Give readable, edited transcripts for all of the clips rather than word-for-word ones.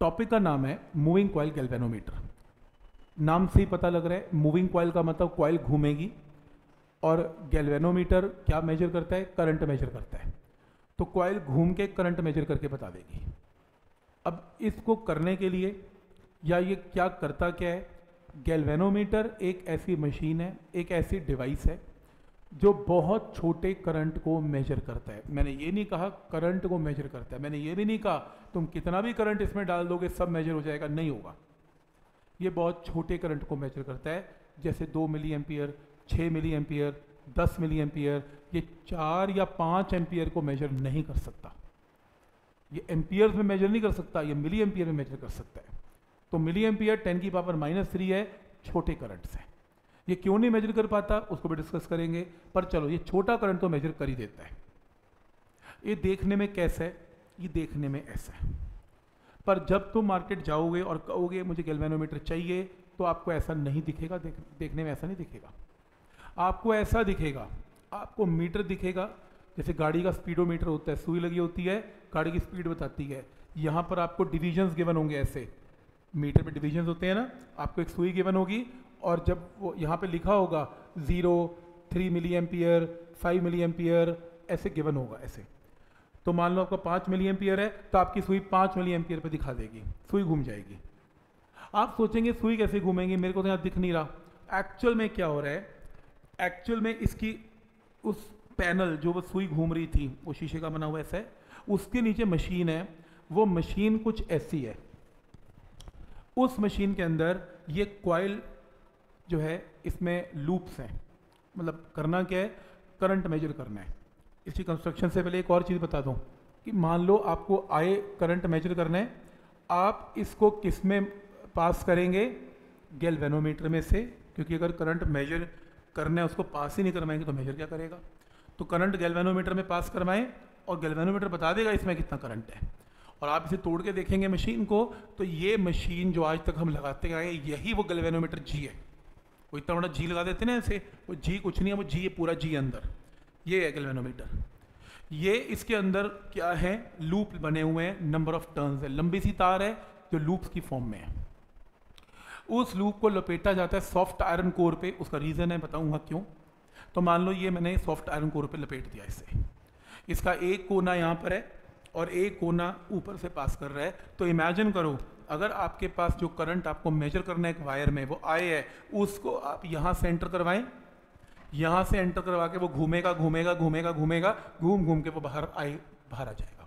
Topic का नाम है मूविंग कॉइल गैल्वेनोमीटर। नाम से ही पता लग रहा है मूविंग कॉइल का मतलब कॉइल घूमेगी, और गैल्वेनोमीटर क्या मेजर करता है? करंट मेजर करता है। तो कॉइल घूम के करंट मेजर करके बता देगी। अब इसको करने के लिए या ये क्या करता क्या है, गैल्वेनोमीटर एक ऐसी मशीन है, एक ऐसी डिवाइस है जो बहुत छोटे करंट को मेजर करता है। मैंने ये नहीं कहा करंट को मेजर करता है, मैंने ये भी नहीं कहा तुम कितना भी करंट इसमें डाल दोगे सब मेजर हो जाएगा, नहीं होगा। ये बहुत छोटे करंट को मेजर करता है, जैसे 2 milliampere, 6 milliampere, 10 milliampere. ये 4 या 5 एम्पियर को मेजर नहीं कर सकता। ये एम्पियर्स में मेजर नहीं कर सकता, ये मिली एम्पियर में मेजर कर सकता है। तो मिली एम्पियर 10 की पावर -3 है, छोटे करंट से। ये क्यों नहीं मेजर कर पाता उसको भी डिस्कस करेंगे, पर चलो ये छोटा करंट तो मेजर कर ही देता है। ये देखने में कैसा है? ये देखने में ऐसा है, पर जब तुम मार्केट जाओगे और कहोगे मुझे गैल्वेनोमीटर चाहिए, तो आपको ऐसा नहीं दिखेगा। देखने में ऐसा नहीं दिखेगा। आपको ऐसा दिखेगा, आपको मीटर दिखेगा जैसे गाड़ी का स्पीडोमीटर होता है, सुई लगी होती है, गाड़ी की स्पीड बताती है। यहाँ पर आपको डिविजन्स गिवन होंगे, ऐसे मीटर पे डिविजन्स होते हैं ना, आपको एक सुई गिवन होगी, और जब वो यहाँ पे लिखा होगा 0, 3 मिली एम्पियर, 5 मिली एम्पियर, ऐसे गिवन होगा ऐसे। तो मान लो आपका 5 मिली एम्पियर है, तो आपकी सुई 5 मिली एम्पियर पे दिखा देगी, सुई घूम जाएगी। आप सोचेंगे सुई कैसे घूमेंगी, मेरे को तो यहाँ दिख नहीं रहा। एक्चुअल में क्या हो रहा है, एक्चुअल में इसकी उस पैनल जो वो सुई घूम रही थी, वो शीशे का बना हुआ ऐसा है, उसके नीचे मशीन है। वो मशीन कुछ ऐसी है, उस मशीन के अंदर ये कॉइल जो है इसमें लूप्स हैं। मतलब करना क्या है, करंट मेजर करना है। इसकी कंस्ट्रक्शन से पहले एक और चीज़ बता दूं कि मान लो आपको आए करंट मेजर करना है, आप इसको किस में पास करेंगे? गैल्वेनोमीटर में से, क्योंकि अगर करंट मेजर करना है उसको पास ही नहीं करवाएंगे तो मेजर क्या करेगा? तो करंट गैल्वेनोमीटर में पास करवाएं और गैल्वेनोमीटर बता देगा इसमें कितना करंट है। और आप इसे तोड़ के देखेंगे मशीन को, तो ये मशीन जो आज तक हम लगाते आए, यही वो गैल्वेनोमीटर जी है। वो इतना बड़ा जी लगा देते ना ऐसे, वो जी कुछ नहीं है, वो जी है पूरा जी अंदर। ये है गैल्वेनोमीटर। ये इसके अंदर क्या है, लूप बने हुए हैं, नंबर ऑफ टर्न्स है, लंबी सी तार है जो लूप्स की फॉर्म में है। उस लूप को लपेटा जाता है सॉफ्ट आयरन कोर पे। उसका रीजन है, बताऊंगा क्यों। तो मान लो ये मैंने सॉफ्ट आयरन कोर पे लपेट दिया इसे, इसका एक कोना यहाँ पर है और एक कोना ऊपर से पास कर रहा है। तो इमेजिन करो अगर आपके पास जो करंट आपको मेजर करना है एक वायर में, वो आए है, उसको आप यहाँ से एंटर करवाएं, यहाँ से एंटर करवा के वो घूमेगा घूमेगा घूमेगा घूमेगा, घूम घूम के वो बाहर आ जाएगा।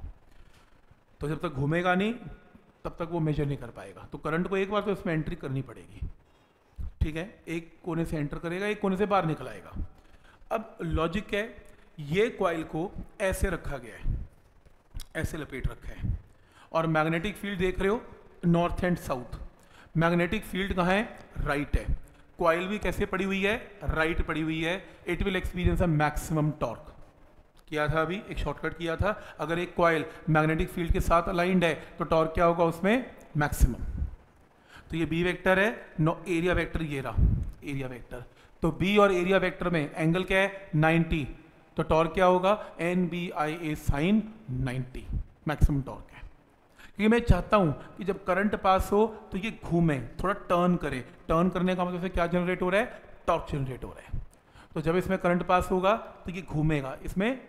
तो जब तक घूमेगा नहीं तब तक वो मेजर नहीं कर पाएगा। तो करंट को एक बार तो इसमें एंट्री करनी पड़ेगी, ठीक है। एक कोने से एंटर करेगा, एक कोने से बाहर निकल आएगा। अब लॉजिक है, ये कॉइल को ऐसे रखा गया है, ऐसे लपेट रखा है, और मैग्नेटिक फील्ड देख रहे हो north and south. Magnetic field कहाँ है? राइट है। कॉइल भी कैसे पड़ी हुई है? राइट पड़ी हुई है। It will experience a maximum torque. किया था अभी एक शॉर्टकट किया था, अगर एक कॉइल मैग्नेटिक फील्ड के साथ अलाइंड है तो टॉर्क क्या होगा उसमें? मैक्सिमम। तो ये बी वेक्टर है, नो एरिया वेक्टर ये रहा एरिया वेक्टर। तो बी और एरिया वेक्टर में एंगल क्या है? 90। तो टॉर्क क्या होगा? NBIA sin 90 मैक्सिमम टॉर्क है। क्योंकि मैं चाहता हूं कि जब करंट पास हो तो ये घूमे, थोड़ा टर्न करे। टर्न करने का मतलब से क्या जनरेट हो रहा है? टॉर्क जनरेट हो रहा है। तो जब इसमें करंट पास होगा तो ये घूमेगा,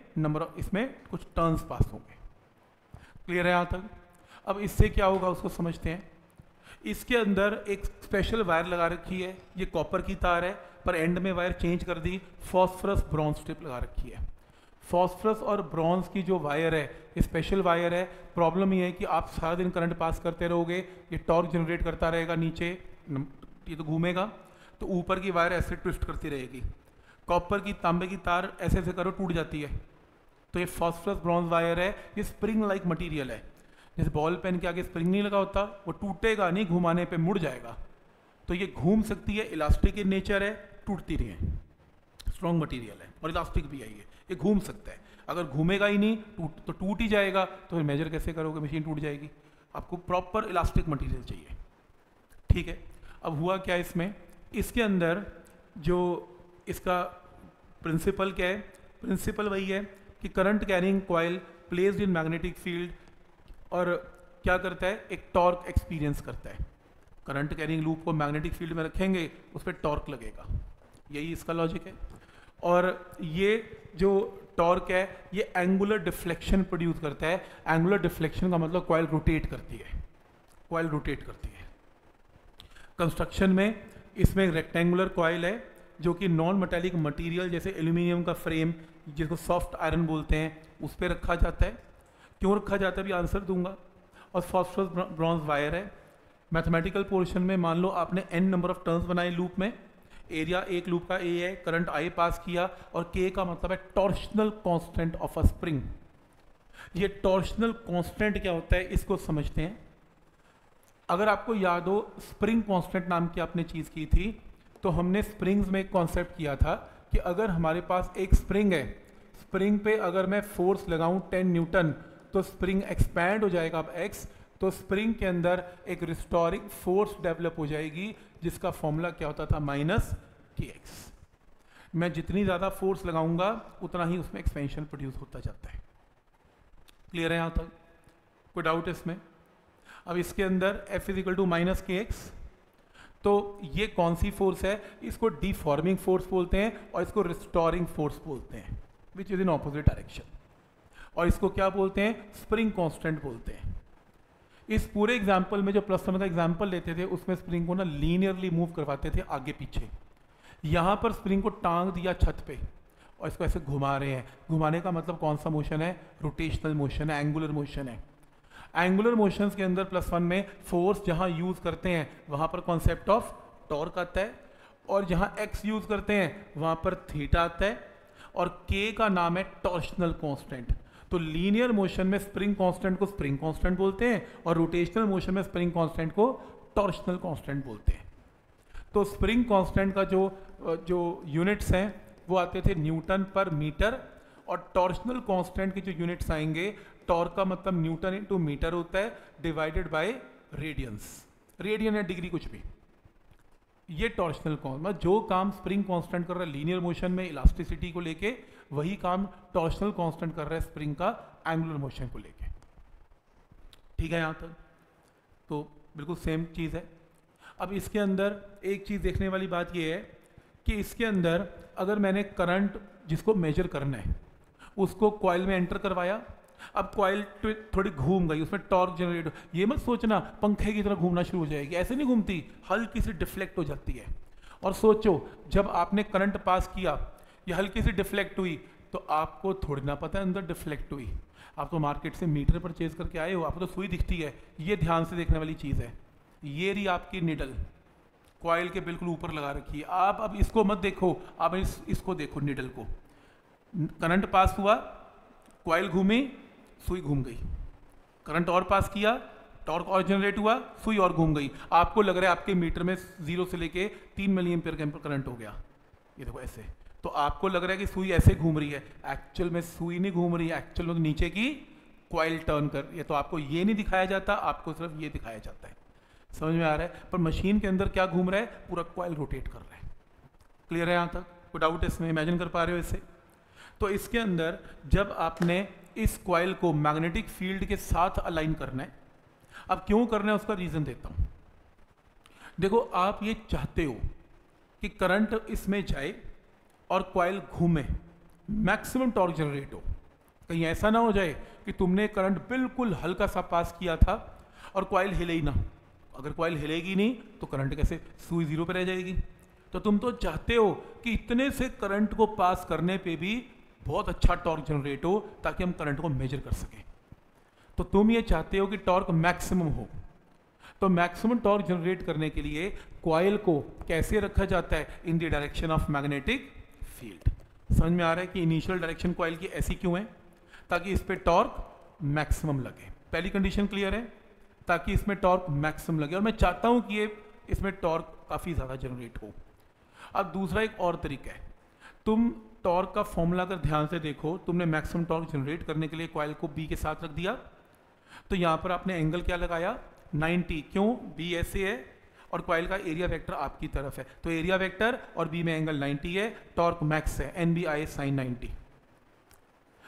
इसमें कुछ टर्न्स पास होंगे। क्लियर है यहाँ तक? अब इससे क्या होगा उसको समझते हैं। इसके अंदर एक स्पेशल वायर लगा रखी है, ये कॉपर की तार है, पर एंड में वायर चेंज कर दी, फॉस्फोरस ब्रॉन्ज स्ट्रिप लगा रखी है। फॉस्फोरस और ब्रॉन्ज की जो वायर है, ये स्पेशल वायर है। प्रॉब्लम ये है कि आप सारा दिन करंट पास करते रहोगे, ये टॉर्क जनरेट करता रहेगा नीचे, ये तो घूमेगा, तो ऊपर की वायर ऐसे ट्विस्ट करती रहेगी। कॉपर की, तांबे की तार ऐसे ऐसे करो टूट जाती है। तो ये फॉस्फोरस ब्रॉन्ज वायर है, ये स्प्रिंग लाइक मटीरियल है। जैसे बॉल पेन के आगे स्प्रिंग नहीं लगा होता, वो टूटेगा नहीं, घुमाने पे मुड़ जाएगा। तो ये घूम सकती है, इलास्टिक इन नेचर है, टूटती नहीं है, स्ट्रॉन्ग मटेरियल है और इलास्टिक भी है। ये घूम सकता है। अगर घूमेगा ही नहीं तो टूट ही जाएगा, तो फिर मेजर कैसे करोगे? मशीन टूट जाएगी। आपको प्रॉपर इलास्टिक मटेरियल चाहिए, ठीक है। अब हुआ क्या इसमें, इसके अंदर जो इसका प्रिंसिपल क्या है? प्रिंसिपल वही है कि current carrying coil placed in magnetic field, और क्या करता है, एक टॉर्क एक्सपीरियंस करता है। करंट कैरिंग लूप को मैग्नेटिक फील्ड में रखेंगे, उस पर टॉर्क लगेगा, यही इसका लॉजिक है। और ये जो टॉर्क है ये एंगुलर डिफ्लेक्शन प्रोड्यूस करता है। एंगुलर डिफ्लेक्शन का मतलब कॉइल रोटेट करती है, कॉइल रोटेट करती है। कंस्ट्रक्शन में इसमें एक रेक्टेंगुलर कॉइल है जो कि नॉन मेटेलिक मटेरियल जैसे एल्यूमिनियम का फ्रेम, जिसको सॉफ्ट आयरन बोलते हैं, उस पर रखा जाता है। क्यों रखा जाता है भी आंसर दूंगा। और फॉस्फोरस ब्रॉन्ज वायर है। मैथमेटिकल पोर्शन में मान लो आपने n नंबर ऑफ टर्न्स बनाए लूप में, एरिया एक लूप का a है, करंट I पास किया, और k का मतलब है torsional constant of a spring. ये टॉर्शनल कांस्टेंट क्या होता है इसको समझते हैं। अगर आपको याद हो स्प्रिंग कांस्टेंट नाम की आपने चीज की थी, तो हमने स्प्रिंग्स में एक कॉन्सेप्ट किया था कि अगर हमारे पास एक स्प्रिंग है, स्प्रिंग पे अगर मैं फोर्स लगाऊं 10 न्यूटन तो स्प्रिंग एक्सपैंड हो जाएगा अब x, तो स्प्रिंग के अंदर एक रिस्टोरिंग फोर्स डेवलप हो जाएगी जिसका फॉर्मूला क्या होता था -kx। मैं जितनी ज़्यादा फोर्स लगाऊंगा उतना ही उसमें एक्सपेंशन प्रोड्यूस होता जाता है। क्लियर है यहाँ तक? कोई डाउट इसमें? अब इसके अंदर F = -kx, तो ये कौन सी फोर्स है? इसको डिफॉर्मिंग फोर्स बोलते हैं और इसको रिस्टोरिंग फोर्स बोलते हैं, which is in opposite direction. और इसको क्या बोलते हैं? स्प्रिंग कांस्टेंट बोलते हैं। इस पूरे एग्जाम्पल में जो +1 का एग्जाम्पल लेते थे उसमें स्प्रिंग को ना लीनियरली मूव करवाते थे आगे पीछे। यहाँ पर स्प्रिंग को टांग दिया छत पे और इसको ऐसे घुमा रहे हैं। घुमाने का मतलब कौन सा मोशन है? रोटेशनल मोशन है, एंगुलर मोशन है। एंगुलर मोशंस के अंदर +1 में फोर्स जहां यूज करते हैं वहां पर कॉन्सेप्ट ऑफ टॉर्क आता है, और जहां x यूज करते हैं वहां पर थीटा आता है, और k का नाम है टॉर्शनल कांस्टेंट। तो लीनियर मोशन में स्प्रिंग कांस्टेंट को स्प्रिंग कांस्टेंट बोलते हैं और रोटेशनल मोशन में स्प्रिंग कांस्टेंट को टॉर्शनल कांस्टेंट बोलते हैं। तो स्प्रिंग कांस्टेंट का जो यूनिट्स हैं वो आते थे न्यूटन पर मीटर, और टॉर्शनल कांस्टेंट के जो यूनिट्स आएंगे, टॉर्क का मतलब न्यूटन इंटू मीटर होता है डिवाइडेड बाय रेडियंस, रेडियन या डिग्री कुछ भी। ये टॉर्शनल कांस्टेंट, जो काम स्प्रिंग कांस्टेंट कर रहा है लीनियर मोशन में इलास्टिसिटी को लेके, वही काम टॉर्शनल कांस्टेंट कर रहा है स्प्रिंग का एंगुलर मोशन को लेके। ठीक है यहाँ तक? तो बिल्कुल सेम चीज है। अब इसके अंदर एक चीज देखने वाली बात यह है कि इसके अंदर अगर मैंने करंट जिसको मेजर करना है उसको कॉइल में एंटर करवाया, अब कॉइल थोड़ी घूम गई, उसमें टॉर्क जनरेट, ये मत सोचना पंखे की तरह घूमना शुरू हो जाएगी, ऐसे नहीं घूमती, हल्की सी डिफ्लेक्ट हो जाती है। और सोचो जब आपने करंट पास किया, ये हल्की सी डिफ्लेक्ट हुई, तो आपको थोड़ी ना पता है अंदर डिफ्लेक्ट हुई। आप तो मार्केट से मीटर परचेज करके आए हो, आपको तो सुई दिखती है। ये ध्यान से देखने वाली चीज़ है। ये रही आपकी निडल, कॉइल के बिल्कुल ऊपर लगा रखी है। आप अब इसको मत देखो, आप इसको देखो, निडल को। करंट पास हुआ, कॉइल घूमी, सुई घूम गई। करंट और पास किया, टॉर्क और जनरेट हुआ, सुई और घूम गई। आपको लग रहा है आपके मीटर में 0 से लेके 3 मिलीएम्पियर का करंट हो गया। ये देखो ऐसे, तो आपको लग रहा है कि सुई ऐसे घूम रही है, एक्चुअल में सुई नहीं घूम रही है, एक्चुअल में नीचे की कॉइल टर्न कर रही है। तो आपको ये नहीं दिखाया जाता, आपको सिर्फ ये दिखाया जाता है। समझ में आ रहा है? पर मशीन के अंदर क्या घूम रहा है? पूरा कॉइल रोटेट कर रहा है। क्लियर है यहाँ तक? कोई डाउट इसमें? इमेजिन कर पा रहे हो इससे? तो इसके अंदर जब आपने इस कॉइल को मैग्नेटिक फील्ड के साथ अलाइन करना है, अब क्यों करना है उसका रीजन देता हूं। देखो, आप ये चाहते हो कि करंट इसमें जाए और कॉइल घूमे, मैक्सिमम टॉर्क जनरेट हो। कहीं ऐसा ना हो जाए कि तुमने करंट बिल्कुल हल्का सा पास किया था और कॉइल हिले ही ना। अगर कॉइल हिलेगी नहीं तो करंट कैसे? सुई 0 पे रह जाएगी। तो तुम तो चाहते हो कि इतने से करंट को पास करने पे भी बहुत अच्छा टॉर्क जनरेट हो ताकि हम करंट को मेजर कर सकें। तो तुम ये चाहते हो कि टॉर्क मैक्सिमम हो। तो मैक्सिमम टॉर्क जनरेट करने के लिए कॉइल को कैसे रखा जाता है? In the direction of magnetic field. समझ में आ रहा है कि इनिशियल डायरेक्शन कॉइल की ऐसी क्यों है? ताकि इस पे टॉर्क मैक्सिमम लगे। पहली कंडीशन क्लियर है? ताकि इसमें टॉर्क मैक्सिमम लगे, और मैं चाहता हूं कि ये इसमें टॉर्क काफी ज्यादा जनरेट हो। अब दूसरा एक और तरीका है, तुम टॉर्क का फॉर्मूला अगर ध्यान से देखो, तुमने मैक्सिमम टॉर्क जनरेट करने के लिए कॉइल को बी के साथ रख दिया, तो यहां पर आपने एंगल क्या लगाया? 90। क्यों? बी ऐसे है और कॉइल का एरिया वेक्टर आपकी तरफ है, तो एरिया वेक्टर और बी में एंगल 90 है, टॉर्क मैक्स है, एन बी आई साइन 90।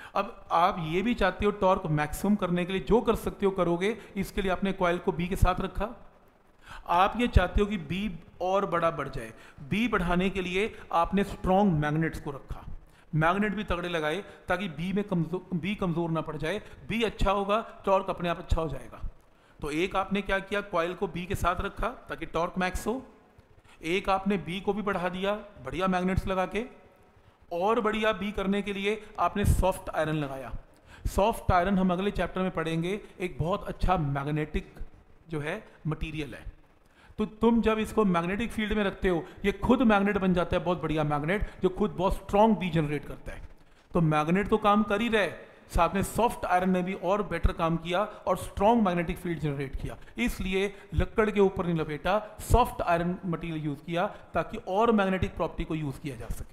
अब आप ये भी चाहते हो टॉर्क मैक्सिमम करने के लिए जो कर सकते हो करोगे, इसके लिए आपने कॉइल को बी के साथ रखा। आप ये चाहते हो कि बी और बड़ा बढ़ जाए, बी बढ़ाने के लिए आपने स्ट्रॉन्ग मैग्नेट्स को रखा, मैग्नेट भी तगड़े लगाए ताकि बी कमजोर ना पड़ जाए। बी अच्छा होगा, टॉर्क अपने आप अच्छा हो जाएगा। तो एक आपने क्या किया, कॉइल को बी के साथ रखा ताकि टॉर्क मैक्स हो। एक आपने बी को भी बढ़ा दिया बढ़िया मैग्नेट्स लगा के, और बढ़िया बी करने के लिए आपने सॉफ्ट आयरन लगाया। सॉफ्ट आयरन हम अगले चैप्टर में पढ़ेंगे, एक बहुत अच्छा मैग्नेटिक जो है मटेरियल है। तो तुम जब इसको मैग्नेटिक फील्ड में रखते हो, ये खुद मैग्नेट बन जाता है, बहुत बढ़िया मैग्नेट जो खुद बहुत स्ट्रॉन्ग बी जनरेट करता है। तो मैग्नेट तो काम कर ही रहे, साथ में सॉफ्ट आयरन ने भी और बेटर काम किया और स्ट्रॉन्ग मैग्नेटिक फील्ड जनरेट किया। इसलिए लकड़ के ऊपर नहीं लपेटा, सॉफ्ट आयरन मटेरियल यूज किया ताकि और मैग्नेटिक प्रॉपर्टी को यूज किया जा सके।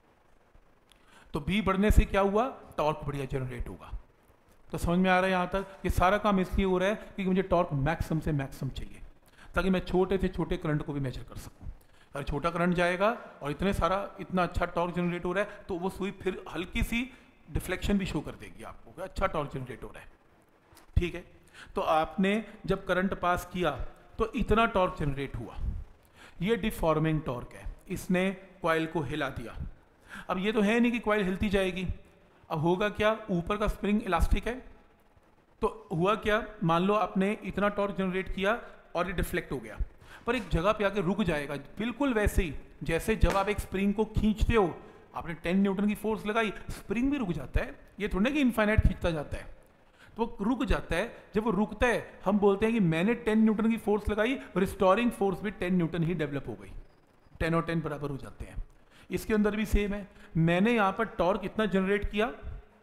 तो बी बढ़ने से क्या हुआ, टॉर्क बढ़िया जनरेट होगा। तो समझ में आ रहा है यहाँ तक? ये सारा काम इसलिए हो रहा है क्योंकि मुझे टॉर्क मैक्सिमम से मैक्सिमम चाहिए ताकि मैं छोटे से छोटे करंट को भी मेजर कर सकूं। अगर छोटा करंट जाएगा और इतना अच्छा टॉर्क जनरेट हो रहा है तो वो सुई फिर हल्की सी डिफ्लेक्शन भी शो कर देगी आपको कि अच्छा टॉर्क जनरेट हो रहा है। ठीक है, तो आपने जब करंट पास किया तो इतना टॉर्क जनरेट हुआ, ये डिफॉर्मिंग टॉर्क है, इसने कॉइल को हिला दिया। अब ये तो है नहीं कि कॉइल हिलती जाएगी, अब होगा क्या, ऊपर का स्प्रिंग इलास्टिक है, तो हुआ क्या, मान लो आपने इतना टॉर्क जनरेट किया और ये डिफ्लेक्ट हो गया, पर एक जगह पे आके रुक जाएगा, बिल्कुल वैसे ही जैसे जब आप एक स्प्रिंग को खींचते हो, आपने 10 न्यूटन की फोर्स लगाई, स्प्रिंग भी रुक जाता है, ये थोड़ा कि इनफाइनाइट खींचता जाता है, तो वो रुक जाता है। जब वो रुकता है हम बोलते हैं कि मैंने 10 न्यूटन की फोर्स लगाई, रिस्टोरिंग फोर्स भी 10 न्यूटन ही डेवलप हो गई, 10 और 10 बराबर हो जाते हैं। इसके अंदर भी सेम है, मैंने यहाँ पर टॉर्क इतना जनरेट किया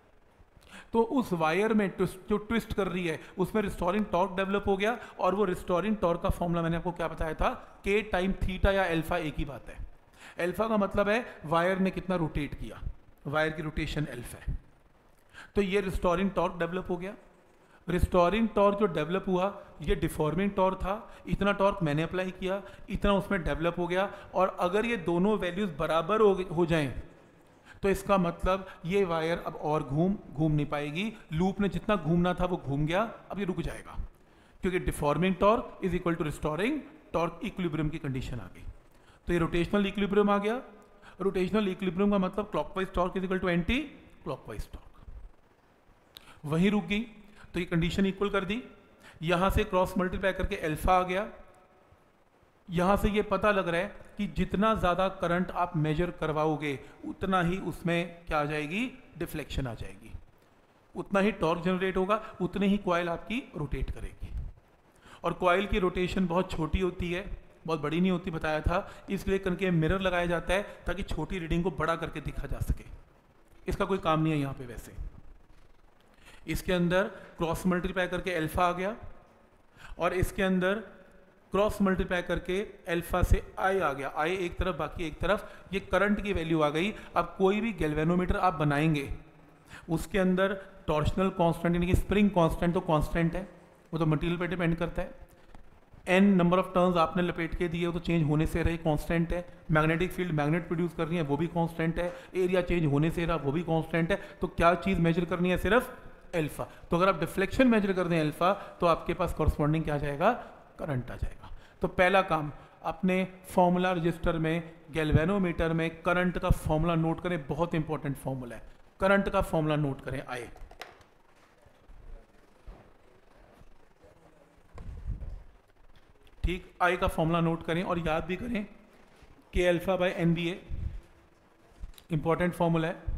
तो उस वायर में जो ट्विस्ट कर रही है उसमें रिस्टोरिंग टॉर्क डेवलप हो गया, और वो रिस्टोरिंग टॉर्क का फॉर्मूला मैंने आपको क्या बताया था, के टाइम थीटा या अल्फा एक ही बात है। अल्फा का मतलब है वायर ने कितना रोटेट किया, वायर की रोटेशन अल्फा है। तो ये रिस्टोरिंग टॉर्क डेवलप हो गया। रिस्टोरिंग टॉर्क जो डेवलप हुआ ये डिफॉर्मिंग टॉर्क था, इतना टॉर्क मैंने अप्लाई किया, इतना उसमें डेवलप हो गया, और अगर ये दोनों वैल्यूज बराबर हो जाएं तो इसका मतलब ये वायर अब और घूम नहीं पाएगी, लूप ने जितना घूमना था वो घूम गया, अब ये रुक जाएगा क्योंकि deforming torque is equal to restoring torque, equilibrium की कंडीशन आ गई। तो ये रोटेशनल इक्विलिब्रियम आ गया। रोटेशनल इक्विलिब्रियम का मतलब clockwise torque is equal to anti clockwise torque, वहीं रुक गई। तो ये कंडीशन इक्वल कर दी, यहां से क्रॉस मल्टीप्लाई करके अल्फा आ गया। यहां से ये पता लग रहा है कि जितना ज़्यादा करंट आप मेजर करवाओगे उतना ही उसमें क्या आ जाएगी, डिफ्लेक्शन आ जाएगी, उतना ही टॉर्क जनरेट होगा, उतनी ही कॉइल आपकी रोटेट करेगी। और कॉइल की रोटेशन बहुत छोटी होती है, बहुत बड़ी नहीं होती, बताया था, इसलिए करके मिरर लगाया जाता है ताकि छोटी रीडिंग को बड़ा करके दिखा जा सके। इसका कोई काम नहीं है यहाँ पे वैसे। इसके अंदर क्रॉस मल्टीप्लाई करके अल्फा आ गया, और इसके अंदर क्रॉस मल्टीप्लाई करके अल्फा से आई आ गया, आई एक तरफ बाकी एक तरफ, ये करंट की वैल्यू आ गई। अब कोई भी गैल्वेनोमीटर आप बनाएंगे उसके अंदर टॉर्शनल कांस्टेंट यानी कि स्प्रिंग कांस्टेंट तो कांस्टेंट है, वो तो मटेरियल पे डिपेंड करता है। एन नंबर ऑफ टर्न्स आपने लपेट के दिए, वो तो चेंज होने से रहे, कांस्टेंट है। मैग्नेटिक फील्ड मैग्नेट प्रोड्यूस कर रही है, वो भी कांस्टेंट है। एरिया चेंज होने से रहा, वो भी कांस्टेंट है। तो क्या चीज़ मेजर करनी है, सिर्फ अल्फा। तो अगर आप डिफ्लेक्शन मेजर कर दें अल्फा, तो आपके पास कॉरस्पॉन्डिंग क्या आ जाएगा, करंट आ जाएगा। तो पहला काम, अपने फॉर्मूला रजिस्टर में गैल्वेनोमीटर में करंट का फॉर्मूला नोट करें, बहुत इंपॉर्टेंट फॉर्मूला है, करंट का फॉर्मूला नोट करें। आए ठीक, आई का फॉर्मूला नोट करें और याद भी करें के alpha by N B A, important formula है।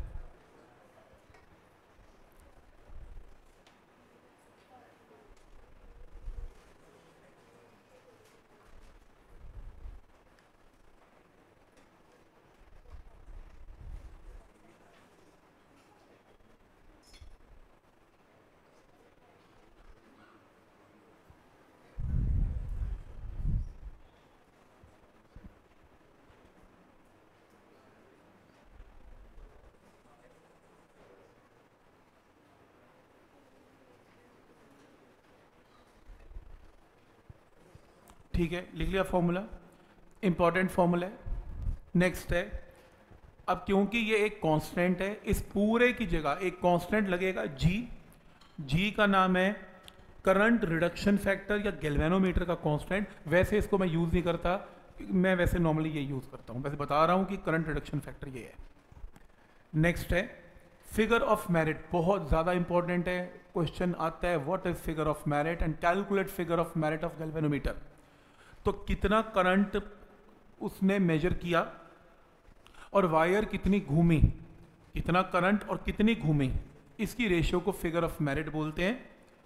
ठीक है, लिख लिया फॉर्मूला, इंपॉर्टेंट फॉर्मूला है। नेक्स्ट है अब क्योंकि ये एक कांस्टेंट है, इस पूरे की जगह एक कांस्टेंट लगेगा जी का नाम है करंट रिडक्शन फैक्टर या गैल्वेनोमीटर का कांस्टेंट। वैसे इसको मैं यूज़ नहीं करता, मैं वैसे नॉर्मली ये यूज़ करता हूँ, वैसे बता रहा हूँ कि करंट रिडक्शन फैक्टर ये है। नेक्स्ट है फिगर ऑफ मेरिट, बहुत ज़्यादा इंपॉर्टेंट है, क्वेश्चन आता है what is figure of merit and calculate figure of merit of galvanometer. तो कितना करंट उसने मेजर किया और वायर कितनी घूमी, कितना करंट और कितनी घूमी, इसकी रेशियो को फिगर ऑफ मेरिट बोलते हैं।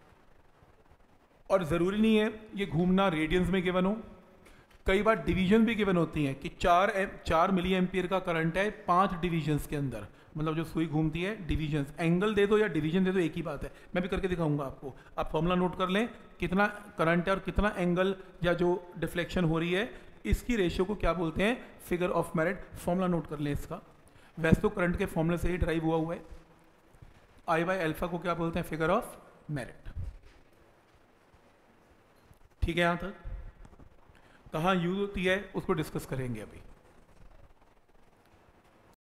और ज़रूरी नहीं है ये घूमना रेडियंस में गिवन हो, कई बार डिवीजन भी गिवन होती हैं कि 4 मिली एम्पियर का करंट है 5 डिवीजन्स के अंदर, मतलब जो सुई घूमती है डिवीजन्स, एंगल दे दो या डिवीजन दे दो एक ही बात है, मैं भी करके दिखाऊंगा आपको। आप फॉर्मूला नोट कर लें, कितना करंट है और कितना एंगल या जो डिफ्लेक्शन हो रही है, इसकी रेशियो को क्या बोलते हैं, figure of merit. Formula note कर लें इसका, वैसे तो करंट के फॉर्मूले से ही ड्राइव हुआ है। आई बाय अल्फा को क्या बोलते हैं, फिगर ऑफ मेरिट। ठीक है, यहां तक कहाँ यूज होती है उसको डिस्कस करेंगे अभी।